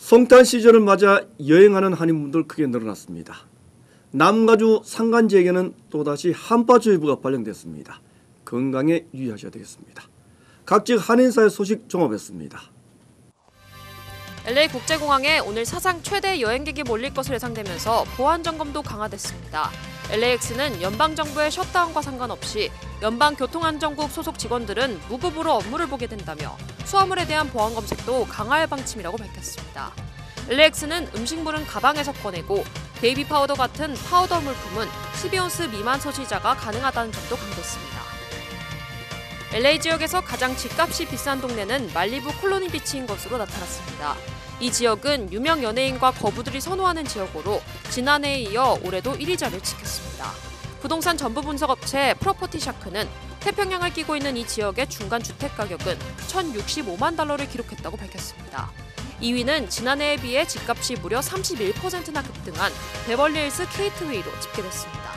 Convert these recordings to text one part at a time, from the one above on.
성탄 시즌을 맞아 여행하는 한인분들 크게 늘어났습니다. 남가주 산간 지역에는 또다시 한파주의보가 발령됐습니다. 건강에 유의하셔야 되겠습니다. 각지 한인사의 소식 종합했습니다. LA 국제공항에 오늘 사상 최대 여행객이 몰릴 것으로 예상되면서 보안 점검도 강화됐습니다. LAX는 연방정부의 셧다운과 상관없이 연방교통안전국 소속 직원들은 무급으로 업무를 보게 된다며 수화물에 대한 보안 검색도 강화할 방침이라고 밝혔습니다. LAX는 음식물은 가방에서 꺼내고 베이비 파우더 같은 파우더 물품은 12온스 미만 소지자가 가능하다는 점도 강조했습니다. LA 지역에서 가장 집값이 비싼 동네는 말리부 콜로니 비치인 것으로 나타났습니다. 이 지역은 유명 연예인과 거부들이 선호하는 지역으로 지난해에 이어 올해도 1위 자리를 지켰습니다. 부동산 전부 분석 업체 프로퍼티 샤크는 태평양을 끼고 있는 이 지역의 중간 주택 가격은 1,065만 달러를 기록했다고 밝혔습니다. 2위는 지난해에 비해 집값이 무려 31%나 급등한 베벌리힐스 케이트웨이로 집계됐습니다.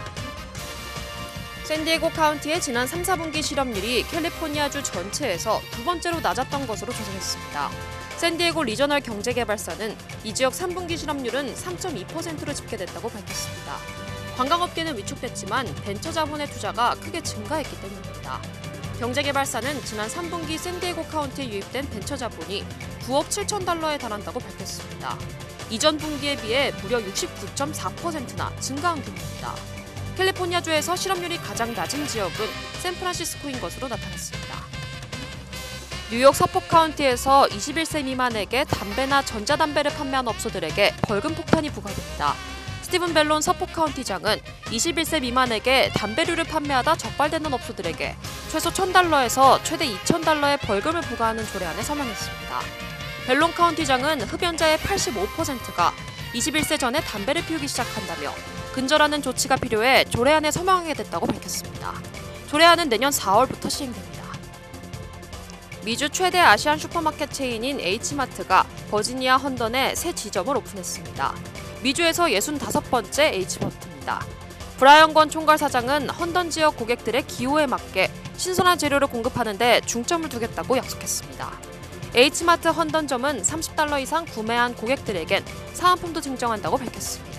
샌디에고 카운티의 지난 3, 4분기 실업률이 캘리포니아주 전체에서 두 번째로 낮았던 것으로 조사됐습니다. 샌디에고 리저널 경제개발사는 이 지역 3분기 실업률은 3.2%로 집계됐다고 밝혔습니다. 관광업계는 위축됐지만 벤처 자본의 투자가 크게 증가했기 때문입니다. 경제개발사는 지난 3분기 샌디에고 카운티에 유입된 벤처 자본이 9억 7천 달러에 달한다고 밝혔습니다. 이전 분기에 비해 무려 69.4%나 증가한 규모입니다. 캘리포니아주에서 실업률이 가장 낮은 지역은 샌프란시스코인 것으로 나타났습니다. 뉴욕 서포크 카운티에서 21세 미만에게 담배나 전자담배를 판매한 업소들에게 벌금 폭탄이 부과됩니다. 스티븐 벨론 서포크 카운티장은 21세 미만에게 담배류를 판매하다 적발되는 업소들에게 최소 $1,000에서 최대 $2,000의 벌금을 부과하는 조례안에 서명했습니다. 벨론 카운티장은 흡연자의 85%가 21세 전에 담배를 피우기 시작한다며 근절하는 조치가 필요해 조례안에 서명하게 됐다고 밝혔습니다. 조례안은 내년 4월부터 시행됩니다. 미주 최대 아시안 슈퍼마켓 체인인 H마트가 버지니아 헌던에 새 지점을 오픈했습니다. 미주에서 65번째 H마트입니다. 브라이언 권 총괄 사장은 헌던 지역 고객들의 기호에 맞게 신선한 재료를 공급하는 데 중점을 두겠다고 약속했습니다. H마트 헌던점은 $30 이상 구매한 고객들에겐 사은품도 증정한다고 밝혔습니다.